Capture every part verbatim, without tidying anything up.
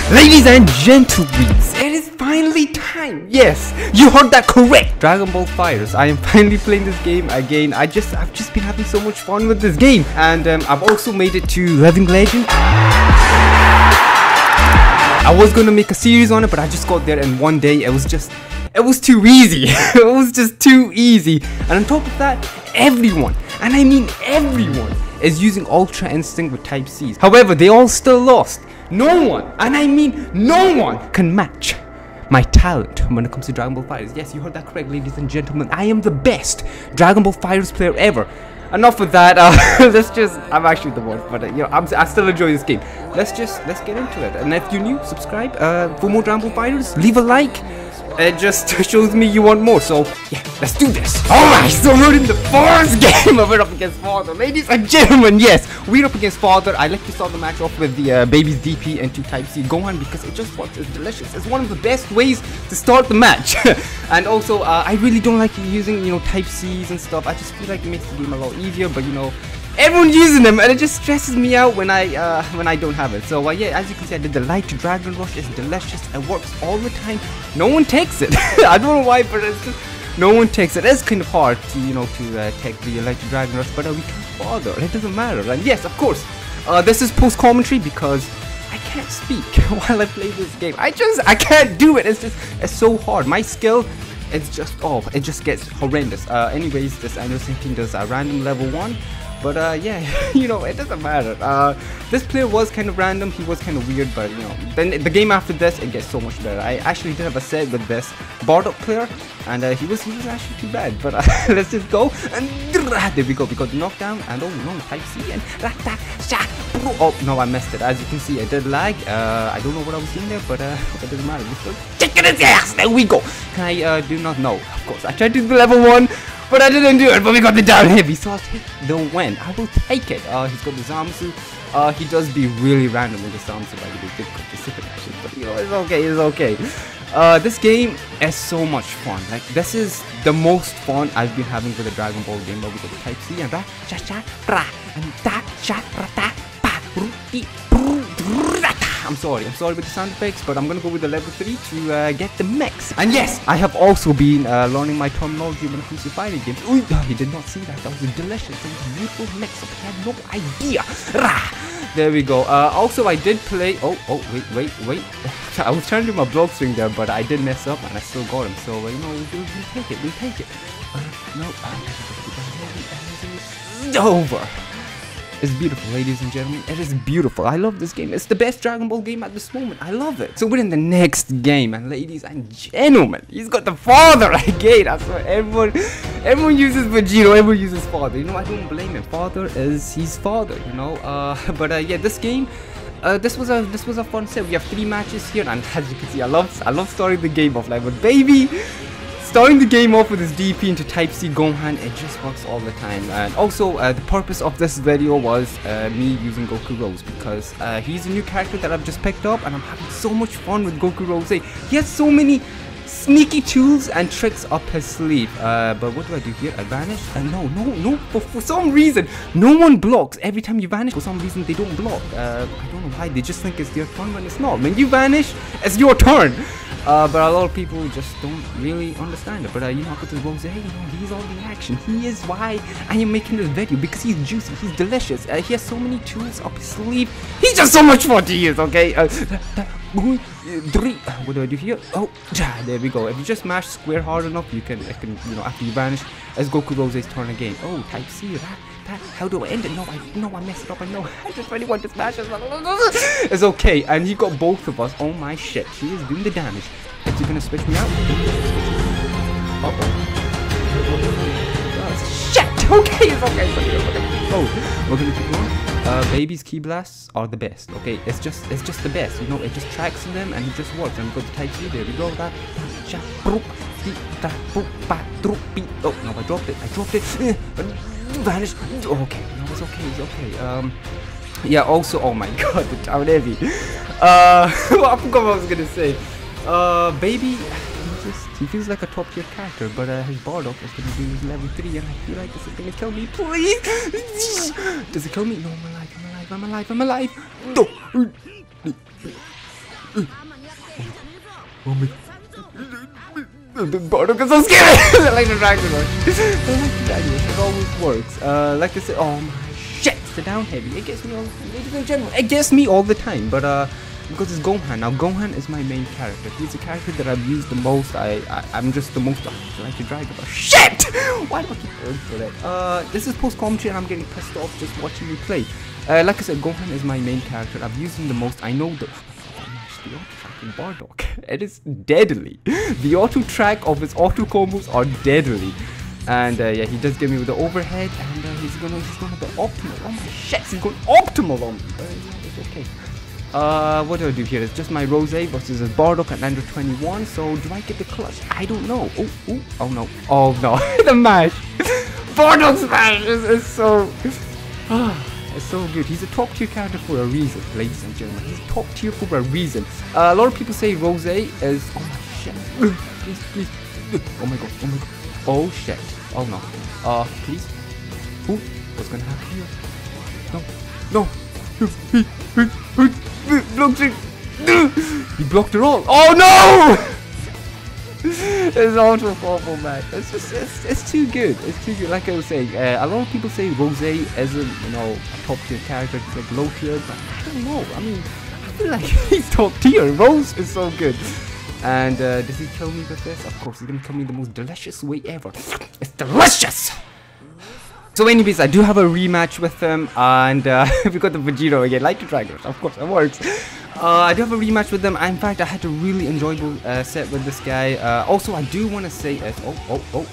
Ladies and gentlemen, it is finally time. Yes, you heard that correct. Dragon Ball FighterZ. I am finally playing this game again. I just, I've just been having so much fun with this game, and um, I've also made it to Living Legend. I was gonna make a series on it, but I just got there in one day. It was just, it was too easy. It was just too easy. And on top of that, everyone, and I mean everyone, is using Ultra Instinct with Type C's. However, they all still lost. No one, and I mean no one, can match my talent when it comes to Dragon Ball FighterZ. Yes, you heard that correct, ladies and gentlemen. I am the best Dragon Ball FighterZ player ever. Enough of that. Uh, let's just, I'm actually the worst, but uh, you know, I'm, I still enjoy this game. Let's just, let's get into it. And if you're new, subscribe uh, for more Dragon Ball FighterZ. Leave a like. It just shows me you want more, so yeah, let's do this. Alright, so we're in the first game. We're up against Father. Ladies and gentlemen, yes, we're up against Father. I like to start the match off with the uh, baby's D P and two Type C Gohan because it just works. It's delicious. It's one of the best ways to start the match. And also, uh, I really don't like using, you know, Type C's and stuff. I just feel like it makes the game a lot easier, but you know, everyone's using them and it just stresses me out when I uh, when I don't have it. So uh, yeah, as you can see, I did the Light to Dragon Rush. It's delicious. It works all the time. No one takes it. I don't know why, but it's just, no one takes it. It's kind of hard to, you know, to uh, take the Light to Dragon Rush, but uh, we can't bother. It doesn't matter. And yes, of course, uh, this is post commentary because I can't speak while I play this game. I just I can't do it. It's just it's so hard. My skill, it's just oh, it just gets horrendous. Uh, anyways, this Anderson team does a random level one. But uh, yeah, you know, it doesn't matter. Uh, this player was kind of random. He was kind of weird, but you know, then the game after this, it gets so much better. I actually did have a set with this Bardock player, and uh, he was he was actually too bad. But uh, let's just go. And there we go. We got the knockdown, and oh no, Type C and oh no, I missed it. As you can see, I did lag. Uh, I don't know what I was doing there, but uh, it doesn't matter. We still kicking his ass. There we go. Can I uh, do not know? Of course, I tried to do the level one. But I didn't do it, but we got the down heavy, so I'll take the win. I will take it. Uh, he's got the Zamasu. Uh, he does be really random with the Zamasu, by the way, difficult to sit actually, but you know, it's okay, it's okay. Uh, this game is so much fun. Like, this is the most fun I've been having with a Dragon Ball game, but we got the Type C and ra, cha, cha, ra, and ta, cha, ra, ta, pa, ru, ti, ru, ra, ta. I'm sorry, I'm sorry with the sound effects, but I'm gonna go with the level three to uh, get the mix. And yes, I have also been uh, learning my terminology when it comes to fighting games. Ooh, he did not see that. That was delicious. It was a beautiful mix up. I had no idea. Rah! There we go. Uh, also, I did play. Oh, oh, wait, wait, wait. I was trying to do my block swing there, but I did mess up and I still got him. So, uh, you know, we'll, we'll take it. We'll take it. Uh, no. Uh, over. It's beautiful, ladies and gentlemen. It is beautiful. I love this game. It's the best Dragon Ball game at this moment. I love it. So we're in the next game, and ladies and gentlemen, he's got the Father again. I swear, everyone, everyone uses Vegito. Everyone uses Father. You know, I don't blame him. Father is his father. You know. Uh, but uh, yeah, this game. Uh, this was a this was a fun set. We have three matches here, and as you can see, I love I love starting the game off like with baby. Starting the game off with his D P into Type C Gohan, it just works all the time. And also, uh, the purpose of this video was uh, me using Goku Rose because uh, he's a new character that I've just picked up, and I'm having so much fun with Goku Rose. He has so many sneaky tools and tricks up his sleeve. Uh, but what do I do here? I vanish? Uh, no, no, no. For, for some reason, no one blocks. Every time you vanish, for some reason, they don't block. Uh, I don't know why. They just think it's their turn when it's not. When you vanish, it's your turn. Uh, but a lot of people just don't really understand it. But uh, you know, because Rose, hey, you know, he's all the action. He is why I am making this video because he's juicy, he's delicious. Uh, he has so many tools up his sleeve. He's just so much fun to use. Okay. Uh, three. What do I do here? Oh, there we go. If you just mash square hard enough, you can, it can, you know, after you vanish, it's Goku Rose's turn again. Oh, Type C. That, that, how do I end it? No, I, no, I messed it up. I know. I just really want to smash it. It's okay. And he got both of us. Oh my shit. She is doing the damage. Is he gonna switch me out? Uh oh. Oh, shit. Okay, it's okay. It's okay. It's okay. Oh, we're gonna keep going. Uh, baby's ki blasts are the best. Okay, it's just it's just the best. You know, it just tracks them and it just works. And we got the Type C. There we go. That. Oh no, I dropped it. I dropped it. Vanish. Okay, no, it's okay. It's okay. Um, yeah. Also, oh my god, the town heavy. Uh, I forgot what I was gonna say. Uh, baby. He just he feels like a top tier character, but uh, his Bardock is gonna do his level three, and I feel like this is gonna kill me. Please. Does it kill me? No, I'm alive. I'm alive. I'm alive. I'm alive. No. Oh my. The Bardock is so scary! I like the Dragon Rush. I like the Dragon Rush. It always works. Uh, like I said, oh my shit! The down heavy. It gets me all. Ladies and gentlemen, it gets me all the time. But uh, because it's Gohan. Now Gohan is my main character. He's the character that I've used the most. I, I I'm just the most. I like the Dragon Rush. Shit! Why do I keep going for that? Uh, this is post commentary, and I'm getting pissed off just watching you play. Uh, like I said, Gohan is my main character. I've used him the most. I know the. The auto tracking Bardock. It is deadly. The auto track of his auto combos are deadly. And uh, yeah, he does get me with the overhead, and uh, he's gonna he's gonna go optimal. Oh my shit, he's going optimal on me. But yeah, it's okay. Uh, what do I do here? It's just my Rose versus his Bardock at nine twenty-one. So do I get the clutch? I don't know. Oh, oh, oh no. Oh no. The mash. Bardock smash is, is so. It's so good. He's a top tier character for a reason, ladies and gentlemen. He's top tier for a reason. Uh, a lot of people say Rose is. Oh my shit. Please, please. Oh my god. Oh my god. Oh shit. Oh no. Uh, please. Ooh, what's gonna happen here? No. No. He blocked it all. Oh no! It's ultra awful, man. It's just, it's, it's too good. It's too good. Like I was saying, uh, a lot of people say Rose isn't, you know, a top tier character. It's like low tier, but I don't know. I mean, I feel like he's top tier. Rose is so good. And uh, does he kill me with this? Of course, he's gonna kill me the most delicious way ever. It's delicious. So anyways, I do have a rematch with them, and uh, we got the Vegito again, like the Dragon Rush, of course, it works. Uh, I do have a rematch with them. In fact, I had a really enjoyable uh, set with this guy. Uh, also, I do want to say, uh, oh, oh, oh,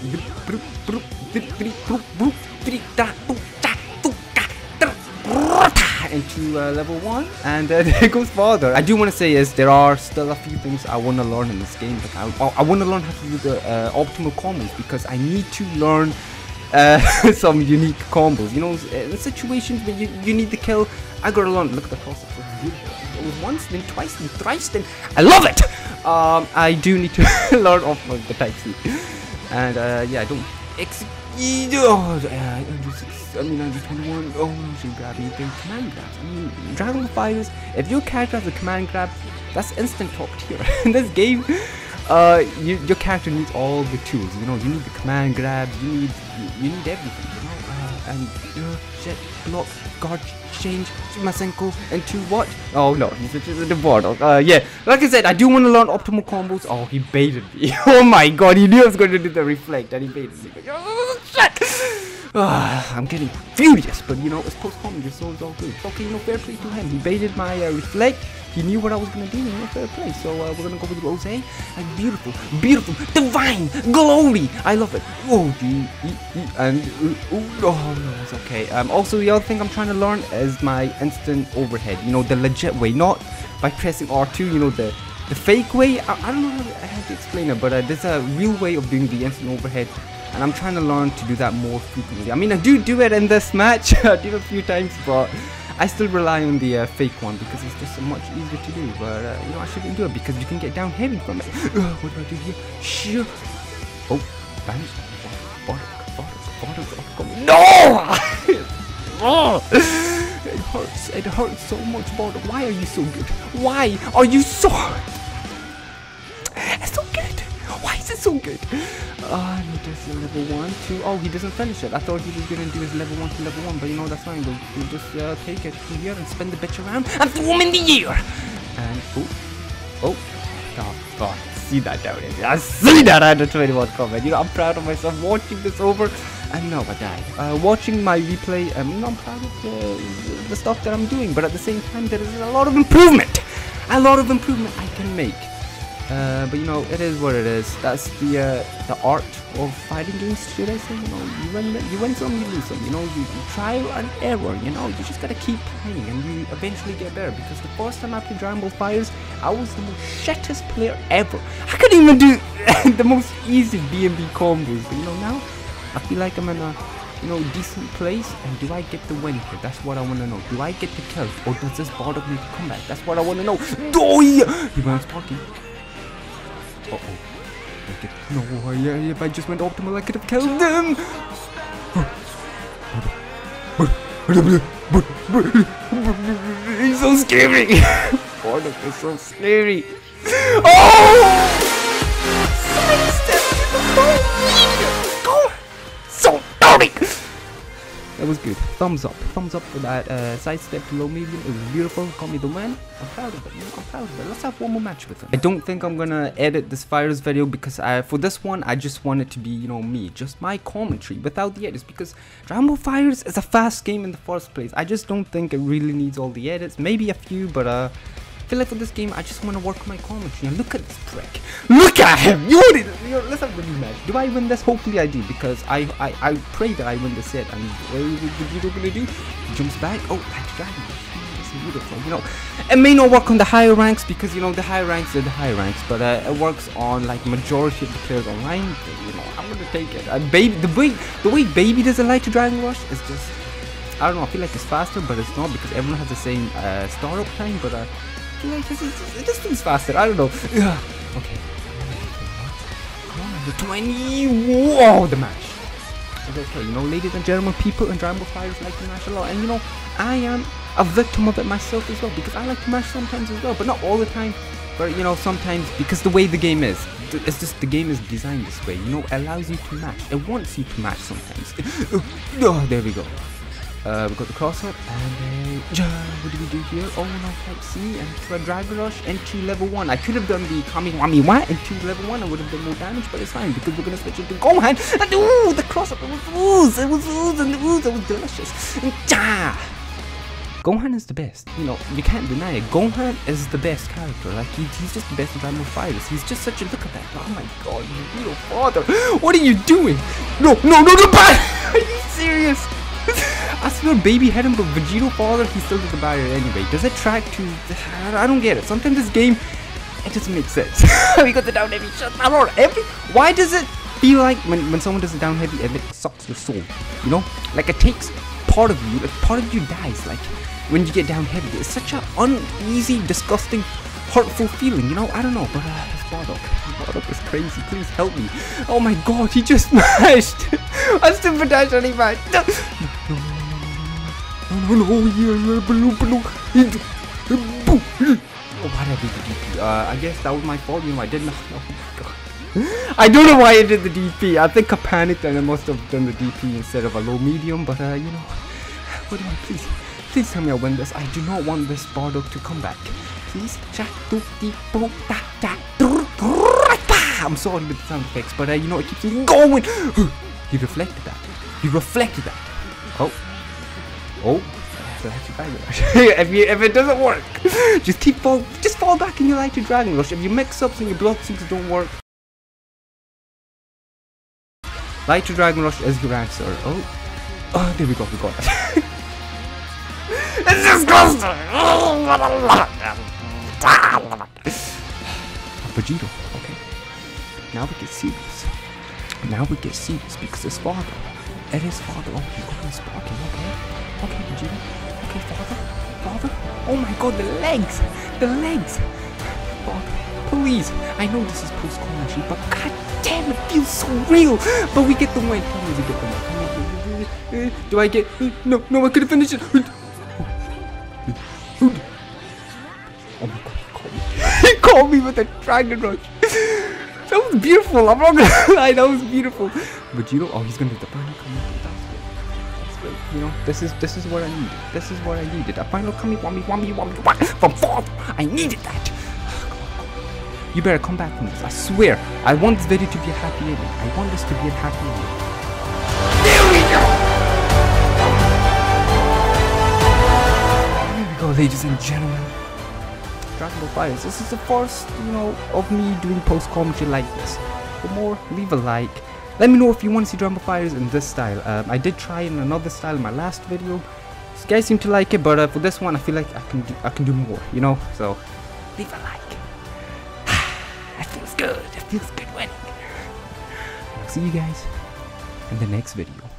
into uh, level one, and uh, there goes father. I do want to say is there are still a few things I want to learn in this game. Like I, I want to learn how to do the uh, optimal combos, because I need to learn uh, some unique combos. You know, in situations where you, you need to kill, I gotta learn. Look at the process. It was once, then twice, then thrice, then I love it. Um, I do need to learn off of the Type C, and uh, yeah, I don't. Ex oh, uh, I mean, nine twenty-one. Oh, no, she grab me. Then command grabs. I mean, Dragon Fighters. If your character has a command grab, that's instant top tier. In this game, uh, you, your character needs all the tools. You know, you need the command grabs. You need, you, you need everything. You know, uh, and uh, shit, block, guard, change, Masenko, into what? Oh no, he's just the board. Uh, yeah, like I said, I do want to learn optimal combos. Oh, he baited me. Oh my god, he knew I was going to do the reflect, and he baited me. Oh, shit. Uh, I'm getting furious, but you know, it's post-comedy, so it's all good. Okay, you know, fair play to him. He baited my uh, reflect. He knew what I was gonna do, you know, fair play. So uh, we're gonna go with Rose. And beautiful, beautiful, divine, glory. I love it. Oh, gee, and uh, oh no, it's okay. Um, also the other thing I'm trying to learn is my instant overhead. You know, the legit way, not by pressing R two. You know, the the fake way. I, I don't know how to, how to explain it, but uh, there's a real way of doing the instant overhead. And I'm trying to learn to do that more frequently. I mean, I do do it in this match. I did it a few times, but I still rely on the uh, fake one because it's just so much easier to do. But uh, you know, I shouldn't do it because you can get down heavy from it. Uh, what do I do here? Sure. Oh, bang. No! Oh, it hurts. It hurts so much, Bardock. Why are you so good? Why are you so? It's so good. Why is it so good? Ah, uh, he does the level one, two. Oh, he doesn't finish it. I thought he was gonna do his level one to level one, but you know that's fine. We'll, we'll just uh, take it from here and spin the bitch around and throw him in the air. And oh, oh, oh, God, see that down here. I see that under twenty-one comment. You know, I'm proud of myself watching this over. And no, I died. Uh, watching my replay, um, you know, I'm proud of the, the stuff that I'm doing, but at the same time, there is a lot of improvement. A lot of improvement I can make. Uh, but you know, it is what it is. That's the uh, the art of fighting games, should I say? You know, you win, you win some, you lose some. You know, you, you try and error. You know, you just gotta keep playing, and you eventually get better. Because the first time I played Dragon Ball Fighters, I was the most shittest player ever. I couldn't even do the most easy B M B combos. But you know, now I feel like I'm in a you know decent place. And do I get the win here? That's what I want to know. Do I get the kill, or does this Bardock need to come back? That's what I want to know. Doy! He went sparking. Uh oh. No, yeah, if I just went optimal, I could have killed them. He's so scary. Bardock is so scary. Oh! Sidestep to the whole medium. Go! So dirty! That was good. Thumbs up. Thumbs up for that uh, sidestep to low medium. It was beautiful. Got me the win. I'm proud of it. You know, I'm proud of it. Let's have one more match with him. I don't think I'm gonna edit this Fighters video because I, for this one, I just want it to be, you know, me. Just my commentary without the edits because Dragon Ball Fighters is a fast game in the first place. I just don't think it really needs all the edits. Maybe a few, but uh... I feel like for this game, I just want to work on my commentary. And look at this prick. Look at him! You want it? Let's have a rematch. Do I win this? Hopefully I do, because I I, I pray that I win this set. And what is Vegito gonna do? He jumps back. Oh, like dragon. This is beautiful. You know, it may not work on the higher ranks because you know the higher ranks are the higher ranks, but uh, it works on like majority of the players online. But, you know, I'm gonna take it. And baby, the way the way Baby does a light to Dragon Rush is just, I don't know. I feel like it's faster, but it's not because everyone has the same uh, startup time. But uh. Like this, is, this feels faster. I don't know. Ugh. Okay. Come on, the twenty. Whoa, the mash. It's okay, you know, ladies and gentlemen, people in Dragon Ball Fighters like to mash a lot, and you know, I am a victim of it myself as well because I like to mash sometimes as well, but not all the time. But you know, sometimes because the way the game is, it's just the game is designed this way. You know, it allows you to mash. It wants you to mash sometimes. Oh, there we go. Uh, we got the cross up, and uh, what do we do here? Oh no, type C, and for a Dragon Rush into level one. I could have done the Kami Wami Wa into level one, I would have done more damage, but it's fine because we're gonna switch into Gohan. And ooh, the cross up, it was ooze, it was ooze, and the ooze, it was delicious. And, ja! Gohan is the best, you know, you can't deny it. Gohan is the best character, like he, he's just the best in Dragon Ball Fighters. He's just such a, look at that, oh my god, you little father, what are you doing? No, no, no, no, bad! Are you serious? I swear Baby had him, but Vegito father, he still did the barrier anyway. Does it track to, I don't get it. Sometimes this game, it doesn't make sense. We got the down heavy, shut up, every, why does it feel like when, when someone does the down heavy, it like sucks your soul, you know? Like it takes part of you, like part of you dies, like when you get down heavy. It's such an uneasy, disgusting, hurtful feeling, you know? I don't know, but uh, it's Bardock. Bardock is crazy, please help me. Oh my god, he just smashed. I still put dash on him, man. No, no, no, no, yeah, blue, blue. Oh, why did I do the D P? Uh, I guess that was my fault, you know, I did not know. Oh my god. I don't know why I did the D P. I think I panicked and I must have done the D P instead of a low medium, but uh, you know, what do I, please, please tell me I win this. I do not want this Bardock to come back. Please, I'm sorry with the sound effects, but uh, you know, it keeps going. He reflected that. He reflected that. Oh. Oh. So that's your Dragon Rush. if, you, if it doesn't work, just keep fall, just fall back and you like to Dragon Rush. If your mix-ups and your block syncs don't work, Light to Dragon Rush is your answer. Oh. Oh, there we go, we got it. It's disgusting! Vegito, okay. Now we get serious. Now we get serious because it's father. It is father. Oh, my god, he's sparking, okay. Okay, Vegito. Okay, father. Father. Oh my god, the legs! The legs! Father, please. I know this is post-commentary, but god damn, it feels so real! But we get the win. How do we get the win? Do I get... No, no, I couldn't finish it! Oh my god, he caught me. He caught me with a Dragon Rush. That was beautiful. I'm not gonna lie, that was beautiful. But you know, oh, he's gonna do the final Kami. That's good. That's good. You know, this is this is what I needed. This is what I needed. A final Kami, wami, wami, wami, wami from father. I needed that. You better come back from this. I swear. I want this video to be a happy ending. I want this to be a happy ending. There we go. There we go, ladies and gentlemen. Dragon Ball Fighters. This is the first, you know, of me doing post commentary like this. For more, leave a like. Let me know if you want to see Dragon Ball Fighters in this style. Um, I did try in another style in my last video. You guys seem to like it, but uh, for this one, I feel like I can do, I can do more. You know, so leave a like. It feels good. It feels good winning. I'll see you guys in the next video.